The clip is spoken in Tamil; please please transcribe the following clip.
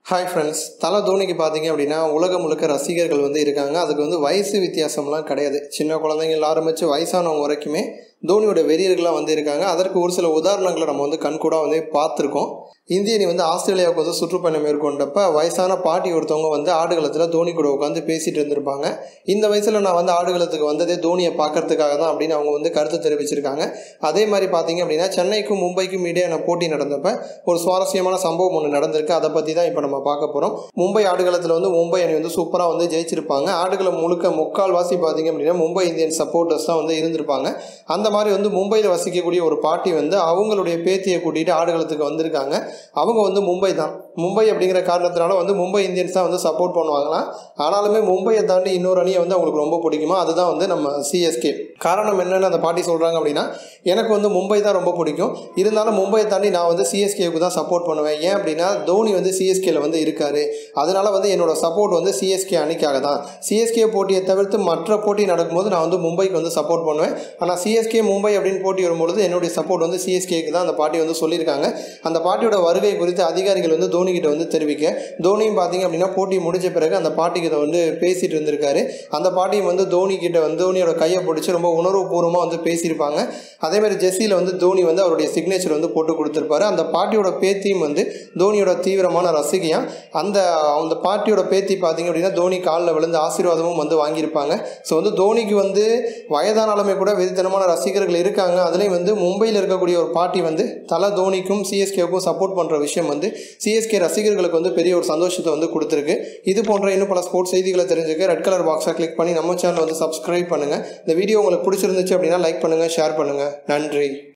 ஹாய் ஃப்ரெண்ட்ஸ், தல தோனிக்கு பார்த்தீங்க அப்படின்னா உலகம் முழுக்க ரசிகர்கள் வந்து இருக்காங்க. அதுக்கு வயசு வித்தியாசம்லாம் கிடையாது. சின்ன குழந்தைங்கள ஆரம்பித்து வயசானவங்க வரைக்குமே தோனியோட வெறியர்களாக வந்து இருக்காங்க. அதற்கு ஒரு சில உதாரணங்களை நம்ம கண்கூடாக பார்த்துருக்கோம். இந்திய அணி ஆஸ்திரேலியாவுக்கு சுற்றுப்பயணம் மேற்கொண்டப்ப வயசான பாட்டி ஒருத்தவங்க ஆடுகளத்தில் தோனி கூட உட்காந்து பேசிகிட்டு இருந்திருப்பாங்க. இந்த வயசில் நான் ஆடுகளத்துக்கு வந்ததே தோனியை பார்க்கறதுக்காக தான் அப்படின்னு அவங்க கருத்து தெரிவிச்சிருக்காங்க. அதே மாதிரி பார்த்தீங்க அப்படின்னா சென்னைக்கும் மும்பைக்கும் இடையான போட்டி நடந்தப்ப ஒரு சுவாரஸ்யமான சம்பவம் ஒன்று நடந்திருக்கு. அதை பற்றி தான் இப்போ நம்ம பார்க்க போகிறோம். மும்பை ஆடுகளத்தில் மும்பை அணி சூப்பராக ஜெயிச்சிருப்பாங்க. ஆடுகளம் முழுக்க முக்கால்வாசி பார்த்தீங்க அப்படின்னா மும்பை இந்தியன் சப்போர்ட்டர்ஸ் தான் இருந்திருப்பாங்க. அந்த மாதிரி மும்பையில் வசிக்கக்கூடிய ஒரு பாட்டி அவங்களுடைய பேத்தியை கூட்டிகிட்டு ஆடுகளத்துக்கு வந்திருக்காங்க. அவங்க மும்பை தான், மும்பை அப்படிங்கிற காரணத்தினால மும்பை இந்தியன்ஸ் தான் சப்போர்ட் பண்ணுவாங்களாம். ஆனாலுமே மும்பையை தாண்டி இன்னொரு அணியை அவங்களுக்கு ரொம்ப பிடிக்குமா, அதுதான் நம்ம சிஎஸ்கே. காரணம் என்னன்னு அந்த பாட்டி சொல்கிறாங்க அப்படின்னா, எனக்கு மும்பை தான் ரொம்ப பிடிக்கும், இருந்தாலும் மும்பையை தாண்டி நான் சிஎஸ்கேவுக்கு தான் சப்போர்ட் பண்ணுவேன். ஏன் அப்படின்னா தோனி சிஎஸ்கேல இருக்காரு. அதனால என்னோட சப்போர்ட் சிஎஸ்கே அணிக்காக தான். சிஎஸ்கே போட்டியை தவிர்த்து மற்ற போட்டி நடக்கும்போது நான் மும்பைக்கு சப்போர்ட் பண்ணுவேன். ஆனால் சிஎஸ்கே மும்பை அப்படின்னு போட்டி வரும்பொழுது என்னுடைய சப்போர்ட் சிஎஸ்கேக்கு தான் அந்த பாட்டி சொல்லியிருக்காங்க. அந்த பாட்டியோட வருகை குறித்து அதிகாரிகள் தோனி கிட்ட தெரிவிக்க, தோனியும் பார்த்தீங்க அப்படின்னா போட்டி முடிஞ்ச பிறகு அந்த பாட்டி கிட்ட பேசிட்டு இருந்திருக்காரு. அந்த பாட்டியும் தோனி கிட்ட தோனியோட கையை பிடிச்சி ரொம்ப உணர்வுபூர்வமாக பேசியிருப்பாங்க. அதே மாதிரி ஜெர்சியில் தோனி அவருடைய சிக்னேச்சர் போட்டு கொடுத்துருப்பாரு. அந்த பாட்டியோட பேத்தியும் தோனியோட தீவிரமான ரசிகையா. அந்த பாட்டியோட பேத்தி பார்த்தீங்க அப்படின்னா தோனி காலில் விழுந்து ஆசீர்வாதமும் வாங்கியிருப்பாங்க. ஸோ தோனிக்கு வயதானாலுமே கூட வெறித்தனமான ரசிகர்கள் இருக்காங்க. அதுலேயும் மும்பையில் இருக்கக்கூடிய ஒரு பாட்டி தல தோனிக்கும் சிஎஸ்கேவுக்கும் சப்போர்ட் பண்ணுற விஷயம் சிஎஸ்கே ரசிகர்களுக்கு பெரிய ஒரு சந்தோஷத்தை கொடுத்துருக்கு. இது போன்ற இன்னும் பல ஸ்போர்ட்ஸ் செய்திகளை தெரிஞ்சுக்க ரெட் கலர் பாக்ஸை கிளிக் பண்ணி நம்ம சேனல் சப்ஸ்கிரைப் பண்ணுங்கள். இந்த வீடியோ உங்களுக்கு பிடிச்சிருந்துச்சு அப்படின்னா லைக் பண்ணுங்கள், ஷேர் பண்ணுங்கள். நன்றி.